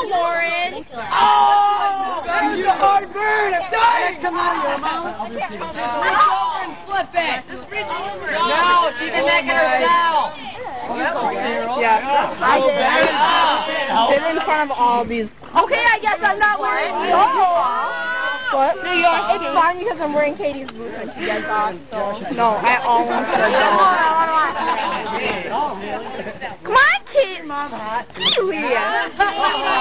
Warren. Oh! That was a hard bird! I'm dying! Come out of your mouth! Flip it. No, she's necking herself! Yeah, I did it in front of all these. Okay, I guess I'm not wearing. What? It's fine because I'm wearing Katie's boots when she gets off. So no, I almost said no. Come on, Kate. Mom, hot.